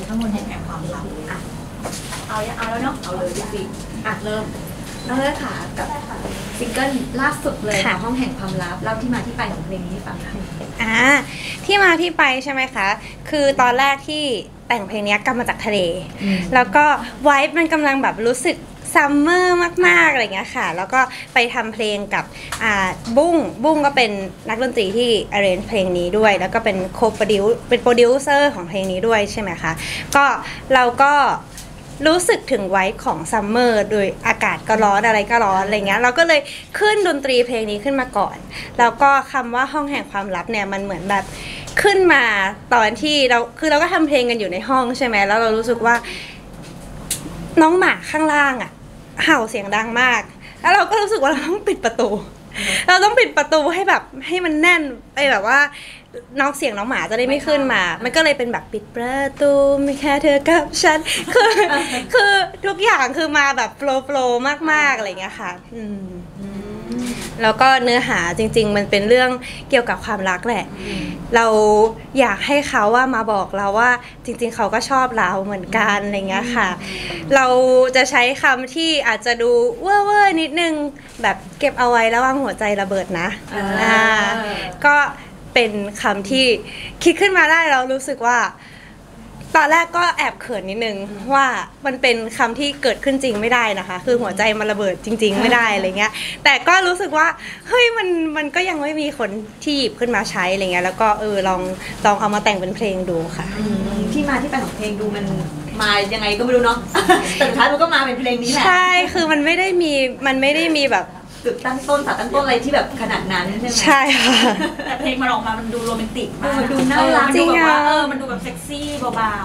ข้อมูลแห่งความลับอ่ะเอาแล้วเนาะเอาเลยสิอ่ะเริ่มน้องเลิศค่ะกับซิงเกิลล่าสุดเลยของห้องแห่งความลับเล่าที่มาที่ไปของเพลงนี้ให้ฟังหน่อยที่มาที่ไปใช่ไหมคะคือตอนแรกที่แต่งเพลงนี้กลับมาจากทะเลแล้วก็ไวบ์มันกำลังแบบรู้สึกซัมเมอร์มากๆอะไรเงี้ยค่ะแล้วก็ไปทำเพลงกับบุ้งก็เป็นนักดนตรีที่ arrange เพลงนี้ด้วยแล้วก็เป็นโปรดิวเซอร์ของเพลงนี้ด้วยใช่ไหมคะก็เราก็รู้สึกถึงไวบ์ของซัมเมอร์โดยอากาศก็ร้อนอะไรก็ร้อนอะไรเงี้ยเราก็เลยขึ้นดนตรีเพลงนี้ขึ้นมาก่อนแล้วก็คำว่าห้องแห่งความลับเนี่ยมันเหมือนแบบขึ้นมาตอนที่เราก็ทำเพลงกันอยู่ในห้องใช่ไหมแล้วเรารู้สึกว่าน้องหมาข้างล่างอ่ะเห่าเสียงดังมากแล้วเราก็รู้สึกว่าเราต้องปิดประตูให้แบบให้มันแน่นไปแบบว่าน้องเสียงน้องหมาจะได้ไม่ขึ้นมามันก็เลยเป็นแบบปิดประตูไม่แค่เธอกับฉันคือทุกอย่างคือมาแบบโปรมากๆอะไรอย่างเงี้ยค่ะแล้วก็เนื้อหาจริงๆมันเป็นเรื่องเกี่ยวกับความรักแหละเราอยากให้เขาว่ามาบอกเราว่าจริงๆเขาก็ชอบเราเหมือนกันอะไรเงี้ยค่ะเราจะใช้คำที่อาจจะดูเว่อร์นิดนึงแบบเก็บเอาไว้ระวังหัวใจระเบิดนะก็เป็นคำที่คิดขึ้นมาได้เรารู้สึกว่าตอนแรกก็แอบเขินนิดนึงว่ามันเป็นคำที่เกิดขึ้นจริงไม่ได้นะคะคือหัวใจมันระเบิดจริงๆไม่ได้อะไรเงี้ยแต่ก็รู้สึกว่าเฮ้ยมันก็ยังไม่มีคนที่หยิบขึ้นมาใช้อะไรเงี้ยแล้วก็ลองเอามาแต่งเป็นเพลงดูค่ะที่มาที่ไปของเพลงดูมันมายังไงก็ไม่รู้เนาะแต่สุดท้ายมันก็มาเป็นเพลงนี้แหละใช่คือมันไม่ได้มีแบบจุดตั้งต้นอะไรที่แบบขนาดนั้นใช่ไหมใช่ค่ะแต่เพลงมันออกมามันดูโรแมนติกมากดูน่ารักจริงอ่ะมันดูแบบเซ็กซี่เบา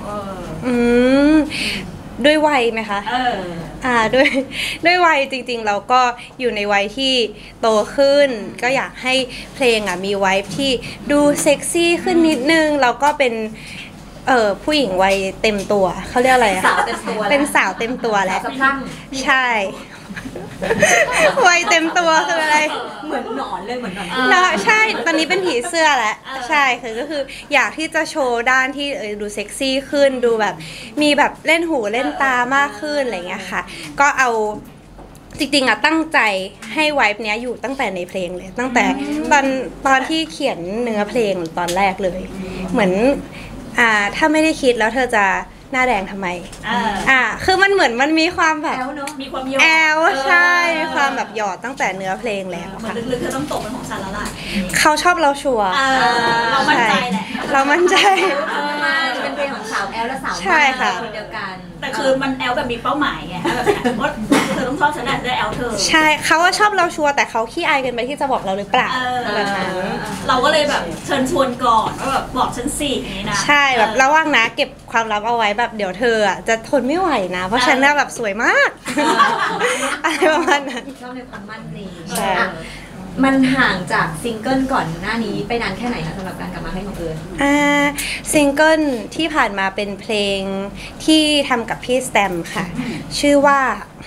ๆด้วยวัยไหมคะด้วยวัยจริงๆเราก็อยู่ในวัยที่โตขึ้นก็อยากให้เพลงมีไวบ์ที่ดูเซ็กซี่ขึ้นนิดนึงเราก็เป็นผู้หญิงวัยเต็มตัวเขาเรียกอะไรสาวเต็มตัวเป็นสาวเต็มตัวแล้วใช่วัยเต็มตัวคืออะไรเหมือนหนอนเลยเหมือนหนอนใช่ตอนนี้เป็นผีเสื้อแล้วใช่ก็คืออยากที่จะโชว์ด้านที่ดูเซ็กซี่ขึ้นดูแบบมีแบบเล่นหูเล่นตามากขึ้นอะไรเงี้ยค่ะก็เอาจริงๆตั้งใจให้ไวบ์เนี้ยอยู่ตั้งแต่ในเพลงเลยตั้งแต่ตอนที่เขียนเนื้อเพลงตอนแรกเลยเหมือนถ้าไม่ได้คิดแล้วเธอจะหน้าแดงทำไมคือมันเหมือนมันมีความแบบมีความหยอดใช่มีความแบบหยอดตั้งแต่เนื้อเพลงแล้วค่ะลึกๆเธอต้องตกเป็นของฉันแล้วล่ะเขาชอบเราชัวร์เรามั่นใจแหละเรามั่นใจมาเป็นเพลงของสาวแอลและสาวคนเดียวกันแต่คือมันแอลแบบมีเป้าหมายไงว่าเธอต้องชอบฉันได้แอลเธอใช่เขาว่าชอบเราชัวร์แต่เขาขี้อายกันไปที่จะบอกเราหรือเปล่าแบบนั้นเราก็เลยแบบเชิญชวนก่อนว่าแบบบอกฉันสิอย่างนี้นะใช่แบบระวังนะเก็บความลับเอาไว้แบบเดี๋ยวเธอจะทนไม่ไหวนะเพราะฉันน่ะแบบสวยมากอะไรประมาณนั้นชอบในความมั่นดีใช่มันห่างจากซิงเกิลก่อนหน้านี้ไปนานแค่ไหนคะสำหรับการกลับมาให้ของเอิญซิงเกิลที่ผ่านมาเป็นเพลงที่ทำกับพี่สแตมค่ะชื่อว่า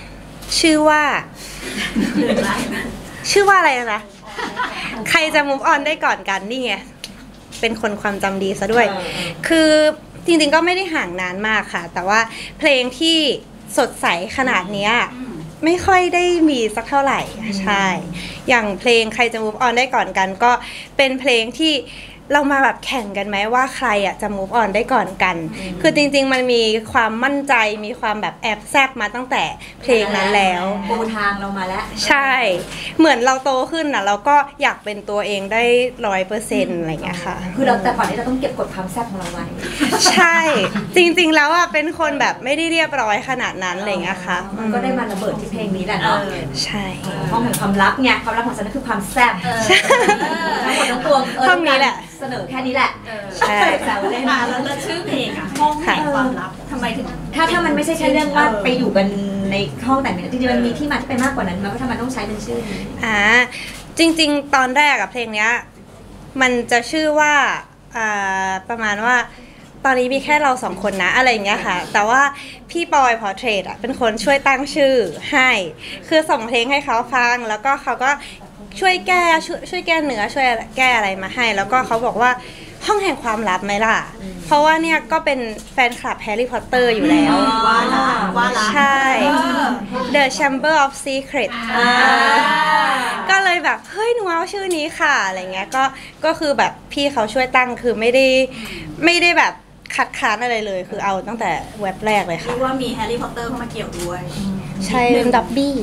อะไรนะใครจะ move on ได้ก่อนกันนี่ไงเป็นคนความจำดีซะด้วยคือจริงๆก็ไม่ได้ห่างนานมากค่ะแต่ว่าเพลงที่สดใสขนาดนี้ไม่ค่อยได้มีสักเท่าไหร่ใช่อย่างเพลงใครจะ move on ได้ก่อนกันก็เป็นเพลงที่เรามาแบบแข่งกันไหมว่าใครจะ move on ได้ก่อนกันคือจริงๆมันมีความมั่นใจมีความแบบแอบแซบมาตั้งแต่เพลงนั้นแล้วปูทางเรามาแล้วใช่เหมือนเราโตขึ้นเราก็อยากเป็นตัวเองได้100%อะไรอย่างเงี้ยค่ะคือเราแต่ก่อนนี้เราต้องเก็บกดความแซบของเราไว้ใช่จริงๆแล้วเป็นคนแบบไม่ได้เรียบร้อยขนาดนั้นอะไรอย่างเงี้ยค่ะมันก็ได้มาระเบิดที่เพลงนี้แหละเนาะใช่ห้องแห่งความลับไงความลับของฉันนั่นคือความแซบทั้งหมดทั้งปวงห้องนี้แหละเสนอแค่นี้แหละใช่แซวเล่นแล้วชื่อเพลงห้องแห่งความลับทำไมถึงถ้ามันไม่ใช่แค่เรื่องว่าไปอยู่กันในห้องแต่งจริงๆมันมีที่มาที่ไปมากกว่านั้นมั้ยว่าทำไมต้องใช้เป็นชื่อนี้จริงๆตอนแรกเพลงเนี้ยมันจะชื่อว่าประมาณว่าตอนนี้มีแค่เรา2คนนะอะไรอย่างเงี้ยค่ะแต่ว่าพี่ปอยพอร์เทรตเป็นคนช่วยตั้งชื่อให้คือส่งเพลงให้เขาฟังแล้วก็เขาก็ช่วยแก้เนื้อช่วยแก้อะไรมาให้แล้วก็เขาบอกว่าห้องแห่งความลับไหมล่ะเพราะว่าเนี่ยก็เป็นแฟนคลับแฮร์รี่พอตเตอร์อยู่แล้วว่าละใช่ The Chamber of Secrets ก็เลยแบบเฮ้ยหนูเอาชื่อนี้ค่ะอะไรเงี้ยก็คือแบบพี่เขาช่วยตั้งคือไม่ได้แบบคัดค้านอะไรเลยคือเอาตั้งแต่เว็บแรกเลยค่ะเรียกว่ามีแฮร์รี่พอตเตอร์เข้ามาเกี่ยวด้วยใช่เป็นดับบี้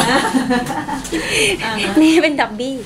นี่เป็นดับบี้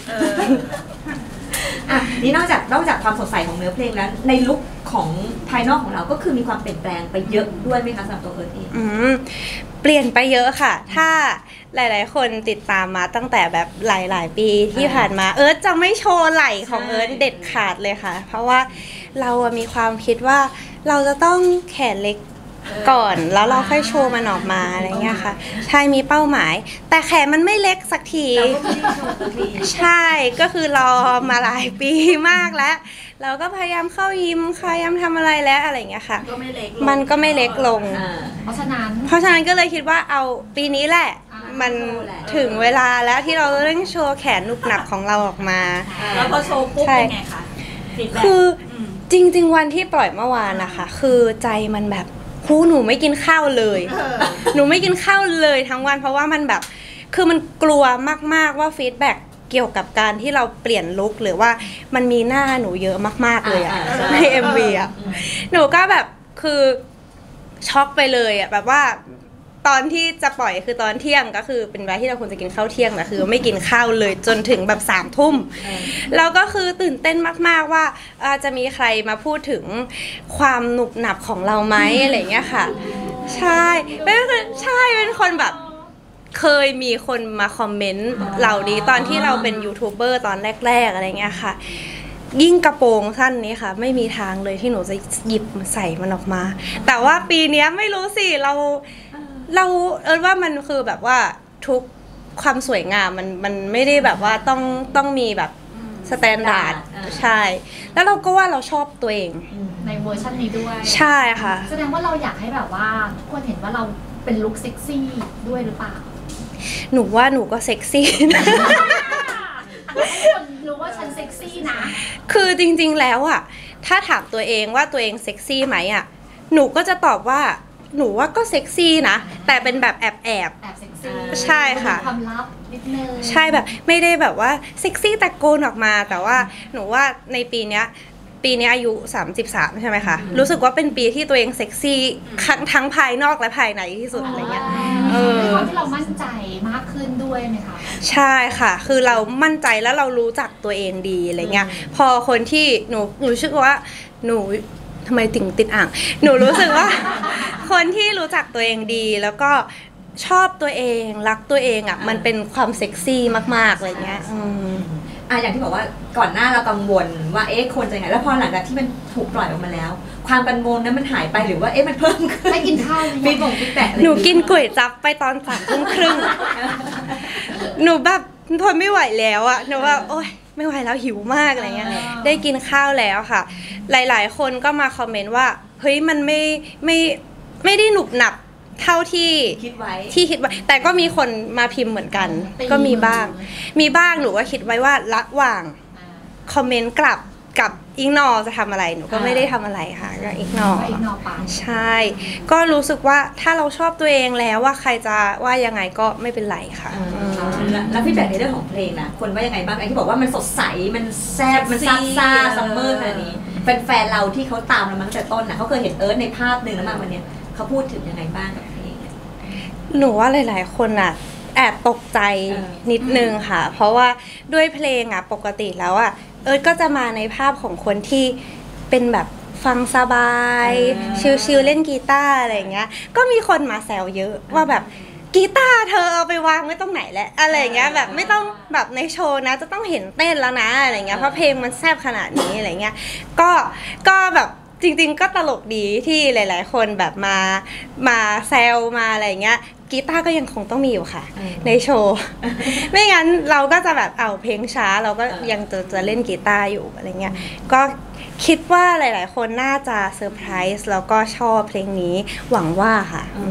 นี่นอกจากความสดใสของเนื้อเพลงแล้วในลุคของภายนอกของเราก็คือมีความเปลี่ยนแปลงไปเยอะด้วยไหมคะสำหรับตัวเอิร์ธเองเปลี่ยนไปเยอะค่ะถ้าหลายๆคนติดตามมาตั้งแต่แบบหลายๆปีที่ผ่านมาเอิร์ธจะไม่โชว์ไหล่ของเอิร์ธเด็ดขาดเลยค่ะเพราะว่าเรามีความคิดว่าเราจะต้องแขนเล็กก่อนแล้วเราค่อยโชว์มันออกมาอะไรเงี้ยค่ะใช่มีเป้าหมายแต่แขนมันไม่เล็กสักทีใช่ก็คือรอมาหลายปีมากแล้วเราก็พยายามเข้ายิมพยายามทำอะไรแล้วอะไรเงี้ยค่ะมันก็ไม่เล็กลงเพราะฉะนั้นก็เลยคิดว่าเอาปีนี้แหละมันถึงเวลาแล้วที่เราต้องโชว์แขนหนุบหนับของเราออกมาแล้วพอโชว์ปุ๊บเป็นไงคะคือจริงๆวันที่ปล่อยเมื่อวานนะคะคือใจมันแบบหนูไม่กินข้าวเลยหนูไม่กินข้าวเลยทั้งวันเพราะว่ามันแบบคือมันกลัวมากๆว่าฟีดแบ็กเกี่ยวกับการที่เราเปลี่ยนลุคหรือว่ามันมีหน้าหนูเยอะมากๆเลยอะใน MV อะหนูก็แบบคือช็อกไปเลยอะแบบว่าตอนที่จะปล่อยคือตอนเที่ยงก็คือเป็นเวลาที่เราควรจะกินข้าวเที่ยงแต่คือไม่กินข้าวเลยจนถึงแบบ3 ทุ่มแล้วก็คือตื่นเต้นมากๆว่าจะมีใครมาพูดถึงความหนุบหนับของเราไหมอะไรเงี้ยค่ะใช่เป็นคนแบบเคยมีคนมาคอมเมนต์เหล่านี้ตอนที่เราเป็นยูทูบเบอร์ตอนแรกๆอะไรเงี้ยค่ะยิ่งกระโปรงสั้นนี้ค่ะไม่มีทางเลยที่หนูจะหยิบใส่มันออกมาแต่ว่าปีนี้ไม่รู้สิเราว่ามันคือแบบว่าทุกความสวยงามมันไม่ได้แบบว่าต้องมีแบบสแตนดาร์ดใช่แล้วเราก็ว่าเราชอบตัวเองในเวอร์ชันนี้ด้วยใช่ค่ะแสดงว่าเราอยากให้แบบว่าทุกคนเห็นว่าเราเป็นลุคเซ็กซี่ด้วยหรือเปล่าหนูว่าหนูก็เซ็กซี่นะคนรู้ว่าฉันเซ็กซี่นะคือจริงๆแล้วอะถ้าถามตัวเองว่าตัวเองเซ็กซี่ไหมอะหนูก็จะตอบว่าหนูว่าก็เซ็กซี่นะแต่เป็นแบบแอบเซ็กซี่ใช่ค่ะความลับนิดนึงใช่แบบไม่ได้แบบว่าเซ็กซี่ตะโกนออกมาแต่ว่าหนูว่าในปีนี้อายุ33ใช่ไหมคะรู้สึกว่าเป็นปีที่ตัวเองเซ็กซี่ทั้งภายนอกและภายในที่สุดอะไรเงี้ยเป็นคนที่เรามั่นใจมากขึ้นด้วยไหมคะใช่ค่ะคือเรามั่นใจแล้วเรารู้จักตัวเองดีอะไรเงี้ยพอคนที่หนูรู้สึกว่าหนูทำไมติดอ่างหนูรู้สึกว่าคนที่รู้จักตัวเองดีแล้วก็ชอบตัวเองรักตัวเองอ่ะมันเป็นความเซ็กซี่มากๆอะไรเงี้ยอย่างที่บอกว่าก่อนหน้าเรากังวลว่าคนจะไงแล้วพอหลังจากที่มันถูกปล่อยออกมาแล้วความกังวลนั้นมันหายไปหรือว่ามันเพิ่มขึ้นไม่กินข้าวฟีดแบ็กหนูกินก๋วยจั๊บไปตอน3 ทุ่มครึ่งหนูแบบทนไม่ไหวแล้วอ่ะหนูว่าโอ๊ยไม่ไหวแล้วหิวมากอะไรเงี้ยได้กินข้าวแล้วค่ะหลายๆคนก็มาคอมเมนต์ว่าเฮ้ยมันไม่ได้หนุบหนับเท่าที่คิดไว้แต่ก็มีคนมาพิมพ์เหมือนกันก็มีบ้างหนูก็คิดไว้ว่าระหว่างคอมเมนต์กลับกับอิกนอจะทำอะไรหนูก็ไม่ได้ทำอะไรค่ะก็อิกนอใช่ก็รู้สึกว่าถ้าเราชอบตัวเองแล้วว่าใครจะว่ายังไงก็ไม่เป็นไรค่ะแล้วฟีดแบ็กในเรื่องของเพลงนะคนว่ายังไงบ้างไอ้ที่บอกว่ามันสดใสมันแซ่บมันซ่าซัมเมอร์ขนาดนี้แฟนเราที่เขาตามเรามาตั้งแต่ต้นนะเขาเคยเห็นเอิร์ธในภาพนึงแล้วมาวันนี้เขาพูดถึงยังไงบ้างกับเพลงหนูว่าหลายๆคนอ่ะแอบตกใจนิดนึงค่ะเพราะว่าด้วยเพลงอ่ะปกติแล้วอ่ะเอิร์ธก็จะมาในภาพของคนที่เป็นแบบฟังสบายชิลๆเล่นกีตาร์อะไรอย่างเงี้ยก็มีคนมาแซวเยอะว่าแบบกีตาร์เธอเอาไปวางไว้ตรงไหนแหละอะไรอย่างเงี้ยแบบไม่ต้องแบบในโชว์นะจะต้องเห็นเต้นแล้วนะอะไรเงี้ยเพราะเพลงมันแซ่บขนาดนี้อะไรเงี้ยก็แบบจริงๆก็ตลกดีที่หลายๆคนแบบมาแซวมาอะไรเงี้ยกีตาร์ก็ยังคงต้องมีอยู่ค่ะในโชว์ไม่งั้นเราก็จะแบบเอาเพลงช้าเราก็ยังจะเล่นกีตาร์อยู่อะไรเงี้ยก็คิดว่าหลายๆคนน่าจะเซอร์ไพรส์แล้วก็ชอบเพลงนี้หวังว่าค่ะ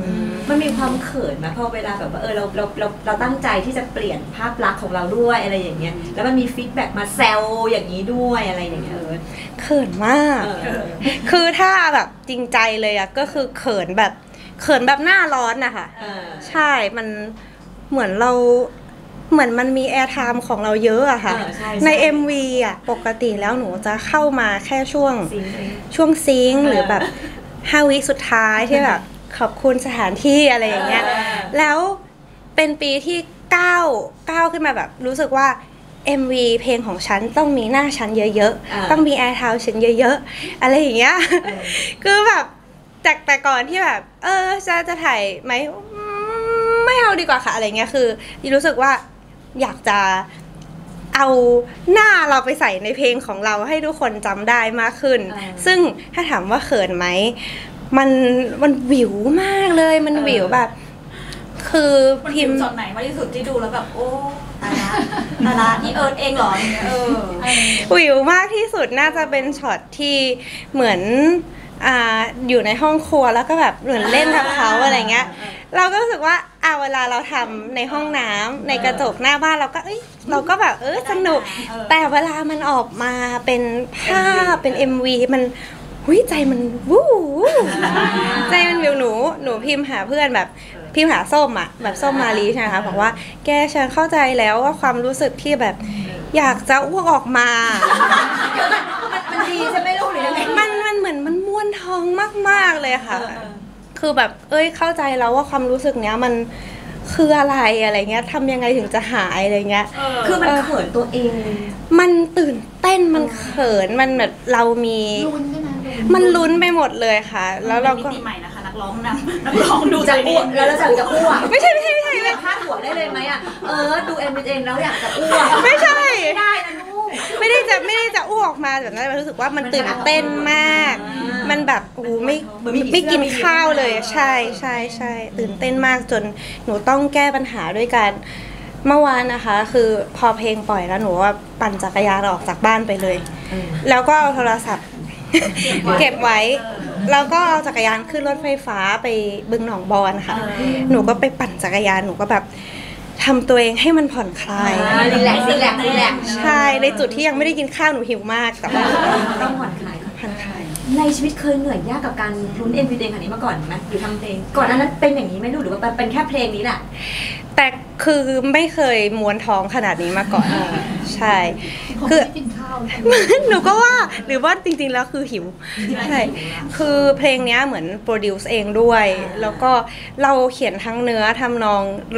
มันมีความเขินไหมพอเวลาแบบว่าเราตั้งใจที่จะเปลี่ยนภาพลักษณ์ของเราด้วยอะไรอย่างเงี้ยแล้วมันมีฟีดแบ็กมาแซวอย่างนี้ด้วยอะไรอย่างเงี้ยเขินมากคือถ้าแบบจริงใจเลยอะก็คือเขินแบบหน้าร้อนนะคะใช่มันเหมือนมันมีแอร์ไทม์ของเราเยอะอะค่ะใน MV อะปกติแล้วหนูจะเข้ามาแค่ช่วงซิงค์หรือแบบ5 วิสุดท้ายที่แบบขอบคุณสถานที่อะไรอย่างเงี้ยแล้วเป็นปีที่ก้าวขึ้นมาแบบรู้สึกว่า MV เพลงของฉันต้องมีหน้าฉันเยอะๆต้องมีแอร์ไทม์ฉันเยอะๆอะไรอย่างเงี้ยคือแบบจากแต่ก่อนที่แบบจะถ่ายไหมไม่เอาดีกว่าค่ะอะไรเงี้ยคือรู้สึกว่าอยากจะเอาหน้าเราไปใส่ในเพลงของเราให้ทุกคนจำได้มากขึ้นซึ่งถ้าถามว่าเขินไหมมันวิวมากเลยมันวิวแบบคือพิมพ์ช็อตไหนมากที่สุดที่ดูแล้วแบบโอ้ตายละนี่เอิร์ธเองเหรอวิวมากที่สุดน่าจะเป็นช็อตที่เหมือนอยู่ในห้องครัวแล้วก็แบบเหมือนเล่นกับเขาอะไรเงี้ยเราก็รู้สึกว่าเวลาเราทำในห้องน้ำในกระจกหน้าบ้านเราก็แบบสนุกแต่เวลามันออกมาเป็นภาพเป็น MV มันใจมันวู้ใจมันวิวหนูพิมพ์หาเพื่อนแบบพิมพ์หาส้มอะแบบส้มมาลีใช่ไหมคะบอกว่าแกฉันเข้าใจแล้วว่าความรู้สึกที่แบบอยากจะอ้วกออกมามันดีใช่ไหมลูกหรือยังไงมันเหมือนมันม้วนท้องมากๆเลยค่ะคือแบบเข้าใจแล้วว่าความรู้สึกเนี้ยมันคืออะไรเงี้ยทำยังไงถึงจะหายอะไรเงี้ยคือมันเขินตัวเองมันตื่นเต้นมันเขินมันแบบเรามีมันลุ้นไปหมดเลยค่ะแล้วเราก็มิติใหม่นะคะนักร้องดูจะอ้วกแล้วจะอ้วกไม่ใช่พาดหัวได้เลยไหมอ่ะดูเองแล้วอยากจะอ้วกไม่ใช่ได้นะลูกไม่ได้จะอ้วกมาแบบนั้นรู้สึกว่ามันตื่นเต้นมากมันแบบไม่กินข้าวเลยใช่ตื่นเต้นมากจนหนูต้องแก้ปัญหาด้วยกันเมื่อวานนะคะคือพอเพลงปล่อยแล้วหนูว่าปั่นจักรยานออกจากบ้านไปเลยแล้วก็เอาโทรศัพท์เก็บไว้แล้วก็เอาจักรยานขึ้นรถไฟฟ้าไปบึงหนองบอนค่ะหนูก็ไปปั่นจักรยานหนูก็แบบทำตัวเองให้มันผ่อนคลายรีแลกซ์ใช่ในจุดที่ยังไม่ได้กินข้าวหนูหิวมากแต่ว่าต้องผ่อนคลายในชีวิตเคยเหนื่อยยากกับการลุ้น MV เพลงขนาดนี้มาก่อนไหมหรือทำเพลงก่อนนั้นเป็นอย่างนี้ไหมหรือว่าเป็นแค่เพลงนี้แหละแต่คือไม่เคยม้วนท้องขนาดนี้มาก่อนใช่คือกินข้าวหนูก็ว่าหรือว่าจริงๆแล้วคือหิวใช่คือเพลงนี้เหมือนโปรดิวซ์เองด้วยแล้วก็เราเขียนทั้งเนื้อทำนอง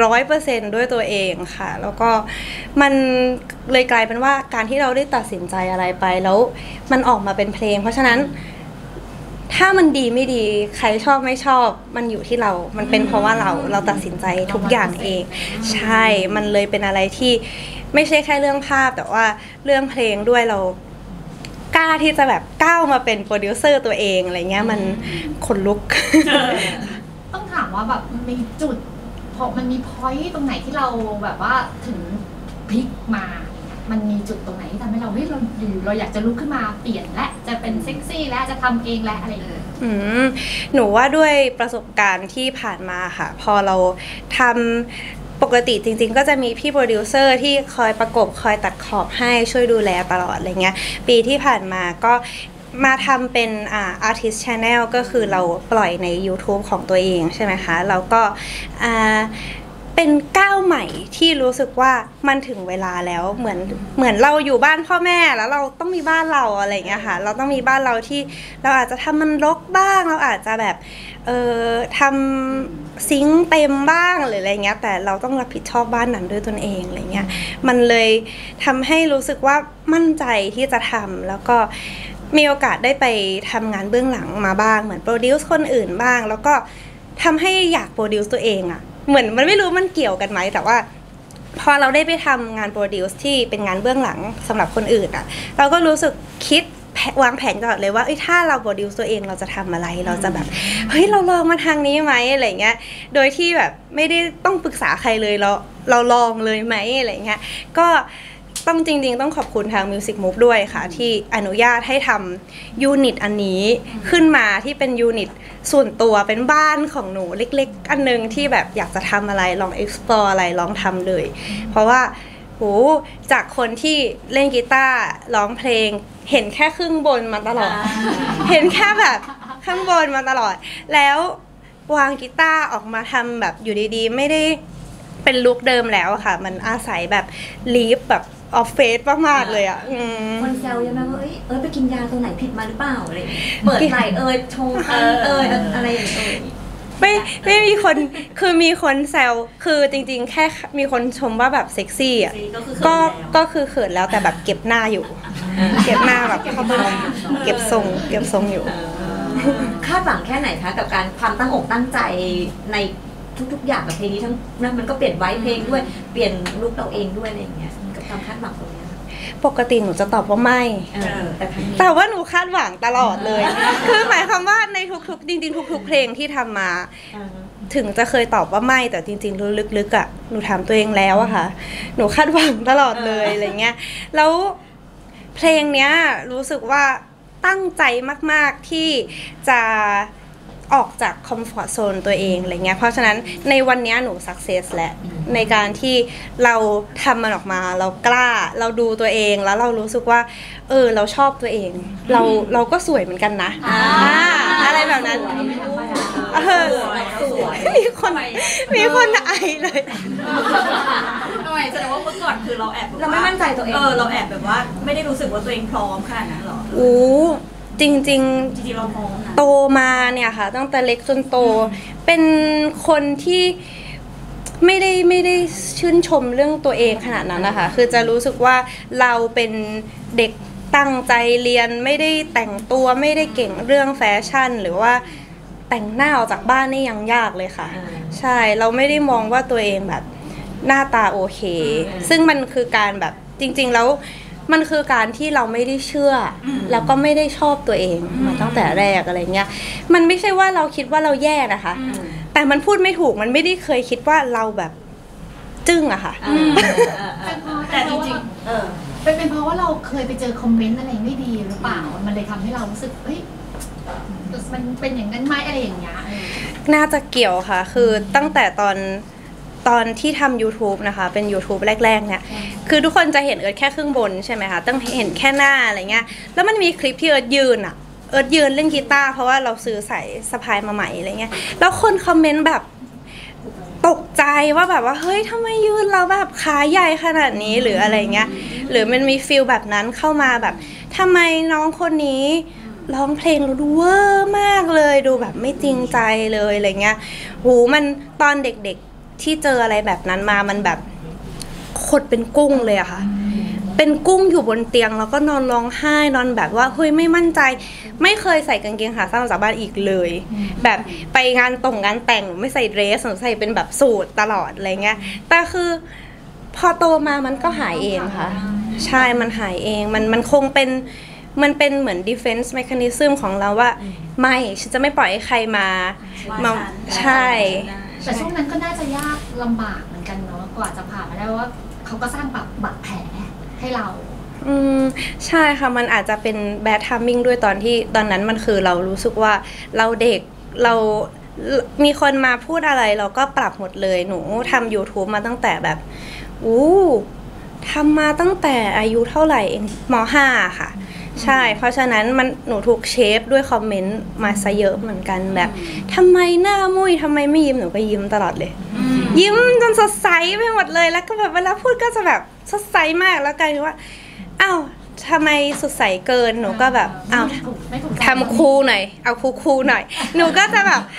100% ด้วยตัวเองค่ะแล้วก็มันเลยกลายเป็นว่าการที่เราได้ตัดสินใจอะไรไปแล้วมันออกมาเป็นเพลงเพราะฉะนั้นถ้ามันดีไม่ดีใครชอบไม่ชอบมันอยู่ที่เรามันเป็นเพราะว่าเราตัดสินใจทุกอย่างเองใช่มันเลยเป็นอะไรที่ไม่ใช่แค่เรื่องภาพแต่ว่าเรื่องเพลงด้วยเรากล้าที่จะแบบก้าวมาเป็นโปรดิวเซอร์ตัวเองอะไรเงี้ยมันขนลุกต้องถามว่าแบบมันมีจุดพอมันมีพอยต์ตรงไหนที่เราแบบว่าถึงพลิกมามันมีจุดตรงไหนที่ทำให้เราเราอยากจะลุกขึ้นมาเปลี่ยนและจะเป็นเซ็กซี่และจะทำเองและอะไรอย่างเงี้ยหนูว่าด้วยประสบการณ์ที่ผ่านมาค่ะพอเราทำปกติจริงๆก็จะมีพี่โปรดิวเซอร์ที่คอยประกบคอยตัดขอบให้ช่วยดูแลตลอดอะไรเงี้ยปีที่ผ่านมาก็มาทำเป็นartist channel ก็คือเราปล่อยใน YouTube ของตัวเองใช่ไหมคะแล้วก็เป็นก้าวใหม่ที่รู้สึกว่ามันถึงเวลาแล้วเหมือนเราอยู่บ้านพ่อแม่แล้วเราต้องมีบ้านเราอะไรอย่างเงี้ยค่ะเราต้องมีบ้านเราที่เราอาจจะทำมันรกบ้างเราอาจจะแบบทำซิงค์เต็มบ้างหรืออะไรเงี้ยแต่เราต้องรับผิดชอบบ้านนั้นด้วยตนเองอะไรเงี้ยมันเลยทำให้รู้สึกว่ามั่นใจที่จะทำแล้วก็มีโอกาสได้ไปทำงานเบื้องหลังมาบ้างเหมือนโปรดิวซ์คนอื่นบ้างแล้วก็ทำให้อยากโปรดิวซ์ตัวเองอะเหมือนมันไม่รู้มันเกี่ยวกันไหมแต่ว่าพอเราได้ไปทำงานโปรดิวซ์ที่เป็นงานเบื้องหลังสำหรับคนอื่นอ่ะเราก็รู้สึกคิดวางแผนตลอดเลยว่าถ้าเราโปรดิวซ์ตัวเองเราจะทำอะไรเราจะแบบเราลองมาทางนี้ไหมอะไรเงี้ยโดยที่แบบไม่ได้ต้องปรึกษาใครเลยเราลองเลยไหมอะไรเงี้ยก็ต้องจริงๆต้องขอบคุณทาง Music Move ด้วยค่ะที่อนุญาตให้ทำยูนิตอันนี้ขึ้นมาที่เป็นยูนิตส่วนตัวเป็นบ้านของหนูเล็กๆอันนึงที่แบบอยากจะทำอะไรลอง explore อะไรลองทำเลยเพราะว่าโหจากคนที่เล่นกีตาร์ร้องเพลงเห็นแค่ครึ่งบนมาตลอดเห็นแค่แบบข้างบนมาตลอดแล้ววางกีตาร์ออกมาทำแบบอยู่ดีๆไม่ได้เป็นลุคเดิมแล้วค่ะมันอาศัยแบบลีฟแบบออฟเฟสมากๆเลยอ่ะคนแซวยังไงว่าไปกินยาตัวไหนผิดมาหรือเปล่าอะไรเปิดไหลโชว์อะไรอย่างเงี้ยไม่มีคนคือมีคนแซวคือจริงๆแค่มีคนชมว่าแบบเซ็กซี่อ่ะก็คือเขินแล้วแต่แบบเก็บหน้าอยู่เก็บหน้าแบบเก็บทรงอยู่คาดหวังแค่ไหนคะกับการความตั้งอกตั้งใจในทุกๆอย่างกับเพลงนี้ทั้งนั้นมันก็เปลี่ยนไว้เพลงด้วยเปลี่ยนลุคเราเองด้วยอะไรอย่างเงี้ยกับความคาดหวังตรงนี้ปกติหนูจะตอบว่าไม่แต่ว่าหนูคาดหวังตลอดเลยคือหมายความว่าในทุกๆจริงๆทุกๆเพลงที่ทำมาถึงจะเคยตอบว่าไม่แต่จริงๆลึกๆอ่ะหนูถามตัวเองแล้วอะค่ะหนูคาดหวังตลอดเลยอะไรเงี้ยแล้วเพลงเนี้ยรู้สึกว่าตั้งใจมากๆที่จะออกจากคอมฟอร์ตโซนตัวเองอะไรเงี้ยเพราะฉะนั้นในวันนี้หนูสักเซสแล้วในการที่เราทำมันออกมาเรากล้าเราดูตัวเองแล้วเรารู้สึกว่าเราชอบตัวเองเราก็สวยเหมือนกันนะอะไรแบบนั้นมีคนไอเลยทำไมแสดงว่าเมื่อก่อนคือเราแอบเราไม่มั่นใจตัวเองเราแอบแบบว่าไม่ได้รู้สึกว่าตัวเองพร้อมขนาดนั้นหรอจริงเราพร้อมนะโตมาเนี่ยค่ะตั้งแต่เล็กจนโตเป็นคนที่ไม่ได้ชื่นชมเรื่องตัวเองขนาดนั้นนะคะคือจะรู้สึกว่าเราเป็นเด็กตั้งใจเรียนไม่ได้แต่งตัวไม่ได้เก่งเรื่องแฟชั่นหรือว่าแต่งหน้าออกจากบ้านนี่ยังยากเลยค่ะใช่เราไม่ได้มองว่าตัวเองแบบหน้าตาโอเคซึ่งมันคือการแบบจริงๆแล้วมันคือการที่เราไม่ได้เชื่อแล้วก็ไม่ได้ชอบตัวเองมาตั้งแต่แรกอะไรเงี้ยมันไม่ใช่ว่าเราคิดว่าเราแย่นะคะแต่มันพูดไม่ถูกมันไม่ได้เคยคิดว่าเราแบบจึ้งอะค่ะแต่จริงๆเป็นเพราะว่าเราเคยไปเจอคอมเมนต์อะไรไม่ดีหรือเปล่ามันเลยทำให้เรารู้สึกเฮ้ยมันเป็นอย่างนั้นไหมอะไรอย่างเงี้ยน่าจะเกี่ยวค่ะคือตั้งแต่ตอนที่ทำ YouTube นะคะเป็น YouTube แรกๆเนี่ยคือทุกคนจะเห็นเอิร์ธแค่ครึ่งบนใช่ไหมคะต้องเห็นแค่หน้าอะไรเงี้ยแล้วมันมีคลิปที่เอิร์ธยืนเล่นกีตาร์เพราะว่าเราซื้อใส่สะพายมาใหม่อะไรเงี้ยแล้วคนคอมเมนต์แบบตกใจว่าแบบว่าเฮ้ยทำไมยืนเราแบบขาใหญ่ขนาดนี้หรืออะไรเงี้ยหรือมันมีฟีลแบบนั้นเข้ามาแบบทำไมน้องคนนี้ร้องเพลงเราดูเวอร์มากเลยดูแบบไม่จริงใจเลยอะไรเงี้ยหูมันตอนเด็กๆที่เจออะไรแบบนั้นมามันแบบขดเป็นกุ้งเลยอะค่ะเป็นกุ้งอยู่บนเตียงแล้วก็นอนร้องไห้นอนแบบว่าเฮ้ยไม่มั่นใจไม่เคยใส่กางเกงขาสั้นออกจากบ้านอีกเลยแบบไปงานแต่งไม่ใส่เดรสใส่เป็นแบบสูทตลอดอะไรเงี้ยแต่คือพอโตมามันก็หายเองค่ะใช่มันหายเองมันคงเป็นมันเป็นเหมือน defense mechanism ของเราว่าไม่ฉันจะไม่ปล่อยให้ใครมาใช่แต่ช่วงนั้นก็น่าจะยากลำบากเหมือนกันเนาะกว่าจะผ่านมาได้ว่าเขาก็สร้างบาดแผลให้เราใช่ค่ะมันอาจจะเป็น bad timing ด้วยตอนนั้นมันคือเรารู้สึกว่าเราเด็กเรามีคนมาพูดอะไรเราก็ปรับหมดเลยหนูทำ YouTube มาตั้งแต่แบบทำมาตั้งแต่อายุเท่าไหร่เองม.5 ค่ะใช่เพราะฉะนั้นหนูถูกเชฟด้วยคอมเมนต์มาซะเยอะเหมือนกันแบบทำไมหน้ามุ้ยทำไมไม่ยิ้มหนูก็ยิ้มตลอดเลยยิ้มจนสดใสไปหมดเลยแล้วก็แบบเวลาพูดก็จะแบบสดใสมากแล้วกลายเป็นว่าอ้าวทำไมสดใสเกินหนูก็แบบอ้าวทำคูลหน่อยเอาคูลหน่อยหนูก็จะแบบ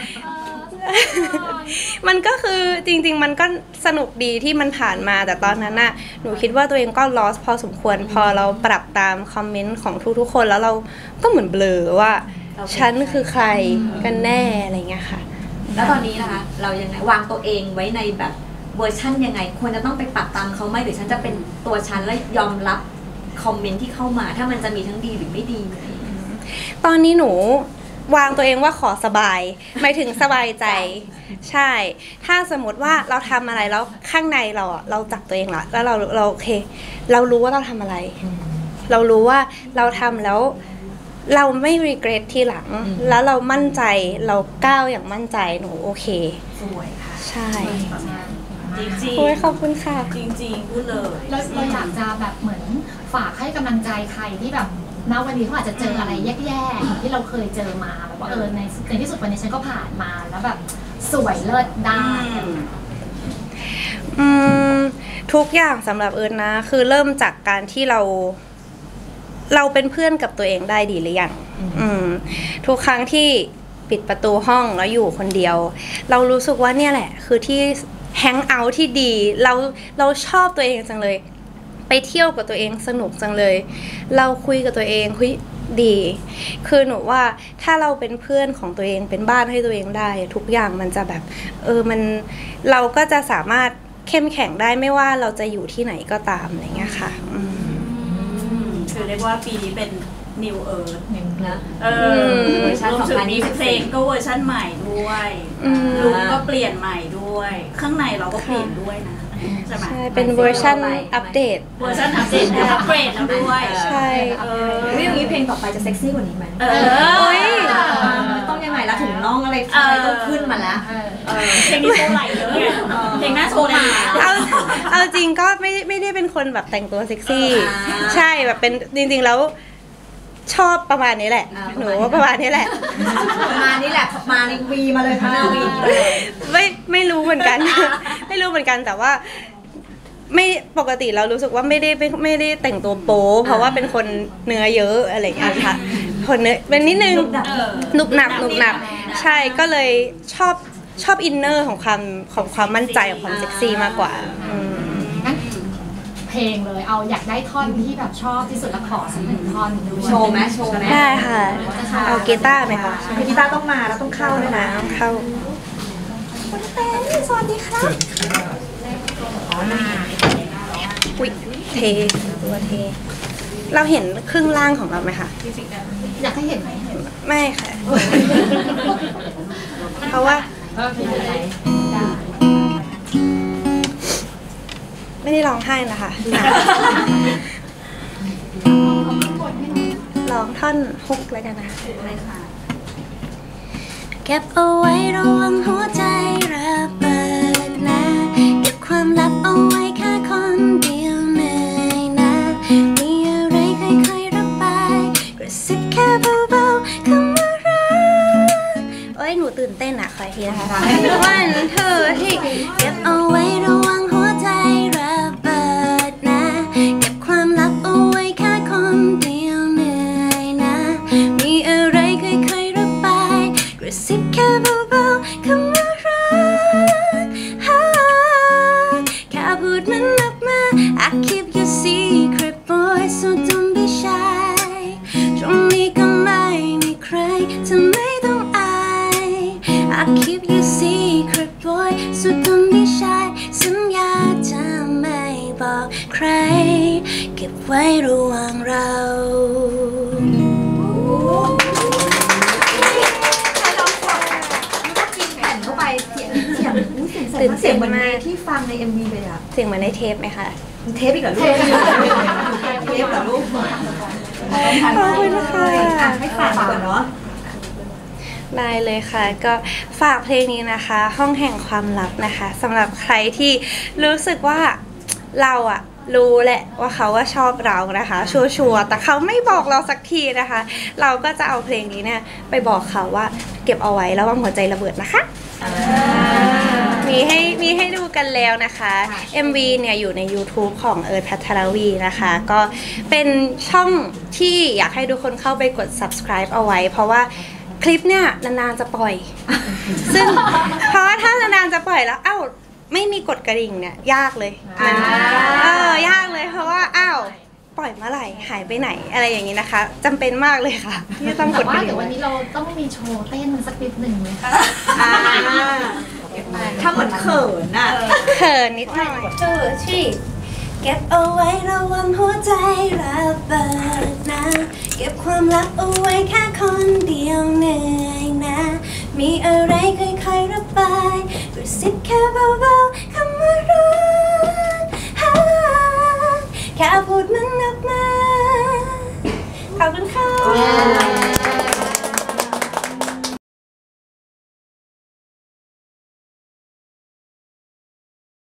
มันก็คือจริงๆมันก็สนุกดีที่มันผ่านมาแต่ตอนนั้นน่ะหนูคิดว่าตัวเองก็ lost พอสมควรพอเราปรับตามคอมเมนต์ของทุกๆคนแล้วเราก็เหมือนเบลอว่าฉันคือใครกันแน่อะไรเงี้ยค่ะแล้วตอนนี้นะคะเรายังไงวางตัวเองไว้ในแบบเวอร์ชั่นยังไงควรจะต้องไปปรับตามเขาไหมหรือฉันจะเป็นตัวฉันแล้วยอมรับคอมเมนต์ที่เข้ามาถ้ามันจะมีทั้งดีหรือไม่ดีตอนนี้หนูวางตัวเองว่าขอสบายหมายถึงสบายใจใช่ถ้าสมมติว่าเราทำอะไรแล้วข้างในเราจับตัวเองละแล้วเราโอเคเรารู้ว่าเราทำอะไรเรารู้ว่าเราทำแล้วเราไม่ regret ทีหลังแล้วเรามั่นใจเราก้าวอย่างมั่นใจหนูโอเคสวยค่ะใช่จริงๆโอ้ยขอบคุณค่ะจริงๆพูดเลยแล้วเราอยากจะแบบเหมือนฝากให้กำลังใจใครที่แบบณวันนี้เขาอาจจะเจออะไรแย่ๆที่เราเคยเจอมาแบบว่าในที่สุดวันนี้ฉันก็ผ่านมาแล้วแบบสวยเลิศได้ทุกอย่างสำหรับเอิร์ธนะคือเริ่มจากการที่เราเป็นเพื่อนกับตัวเองได้ดีหรือยังทุกครั้งที่ปิดประตูห้องแล้วอยู่คนเดียวเรารู้สึกว่าเนี่ยแหละคือที่แฮงเอาท์ที่ดีเราชอบตัวเองจังเลยไปเที่ยวกับตัวเองสนุกจังเลยเราคุยกับตัวเองคุยดีคือหนูว่าถ้าเราเป็นเพื่อนของตัวเองเป็นบ้านให้ตัวเองได้ทุกอย่างมันจะแบบมันเราก็จะสามารถเข้มแข็งได้ไม่ว่าเราจะอยู่ที่ไหนก็ตามอะไรเงี้ยค่ะคือเรียกว่าปีนี้เป็น New Earth นะเวอร์ชัน2020เพลงก็เวอร์ชันใหม่ด้วยลุคก็เปลี่ยนใหม่ด้วยข้างในเราก็เปลี่ยนด้วยนะใช่ไหมใช่เป็นเวอร์ชันอัปเดตเวอร์ชันอัปเดตอัปเกรดแล้วด้วยใช่อย่างนี้เพลงต่อไปจะเซ็กซี่กว่านี้ไหมต้องยังไงละถุงน่องอะไรต้องขึ้นมาแล้วเพลงนี้โชว์ไหลเลยเพลงหน้าโชว์ไหลเอาจริงก็ไม่ได้เป็นคนแบบแต่งตัวเซ็กซี่ใช่แบบเป็นจริงๆแล้วชอบประมาณนี้แหละหนูว่าประมาณนี้แหละมาในวีมาเลยค่ะหน้าวีไม่รู้เหมือนกันไม่รู้เหมือนกันแต่ว่าไม่ปกติเรารู้สึกว่าไม่ได้แต่งตัวโป๊เพราะว่าเป็นคนเนื้อเยอะอะไรอย่างเงี้ยค่ะคนเนื้อเป็นนิดนึงหนุบหนับใช่ก็เลยชอบอินเนอร์ของความมั่นใจของความเซ็กซี่มากกว่าเพลงเลยเอาอยากได้ท่อนที่แบบชอบที่สุดแล้วขอสักหนึ่งท่อนดูโชว์ไหมได้ค่ะเอากีตาร์ไหมคะกีตาร์ต้องมาแล้วต้องเข้าด้วยนะต้องเข้าคุณเต้นสวัสดีครับอุ๊ยเทตัวเทเราเห็นครึ่งล่างของเราไหมคะอยากให้เห็นไหมไม่ค่ะเพราะว่าไม่ได้ร้องไห้นะคะร้องท่อนฮุกเลยกันนะคะเก็บเอาไว้ระวังหัวใจระเบิดนะเก็บความลับเอาไว้แค่คนเดียวเหนื่อยนะมีอะไรค่อยๆระบายกระซิบแค่เบาๆคำว่ารักโอ้ยหนูตื่นเต้นอะขออีกทีนะคะวันเธอที่เก็บเอาไว้ระวังหัวใจระเบิดนะเก็บความลับเอาไว้แค่คนเดียวเหนื่อยนะมีอะไรค่อยๆระบายกระซิบแค่เบาๆคำว่ารักแค่พูดมันออกมา I keep your secret boy so don't be shy ตรงนี้ก็ไม่มีใครเธอไม่ต้องอาย I keep your secret boy so don't be shy สัญญาจะไม่บอกใครเก็บไว้ระหว่างเราเสียงเหมือนในที่ฟังใน MV เลยอะเสียงเหมือนในเทปไหมคะเทปอีกเหรอลูกเทปเหรอลูกขอบคุณค่ะให้ฝากก่อนเนาะได้เลยค่ะก็ฝากเพลงนี้นะคะห้องแห่งความลับนะคะสำหรับใครที่รู้สึกว่าเราอะรู้แหละว่าเขาว่าชอบเรานะคะชัวร์แต่เขาไม่บอกเราสักทีนะคะเราก็จะเอาเพลงนี้เนี่ยไปบอกเขาว่าเก็บเอาไว้ระวังหัวใจระเบิดนะคะมีให้ดูกันแล้วนะคะ MV เนี่ยอยู่ใน YouTube ของเอิร์ธ พัทรวีนะคะก็เป็นช่องที่อยากให้ทุกคนเข้าไปกด subscribe เอาไว้เพราะว่าคลิปเนี่ยนานๆจะปล่อยซึ่งเพราะว่าถ้านานๆจะปล่อยแล้วไม่มีกดกระดิ่งเนี่ยยากเลยยากเลยเพราะว่าปล่อยเมื่อไหร่หายไปไหนอะไรอย่างนี้นะคะจำเป็นมากเลยค่ะที่ต้องกดกระดิ่งแต่วันนี้เราต้องมีโชว์เต้นสักนิดหนึ่งไหมคะถ้าเหมือนเขินน่ะเขินนิดหน่อยที่เก็บเอาไว้ระวังหัวใจระเบิดนะเก็บความลับเอาไว้แค่คนเดียวเหนื่อยนะมีอะไรค่อยๆระบายกระซิบแค่เบาๆคำว่ารักแค่พูดมันออกมาขอบคุณค่ะ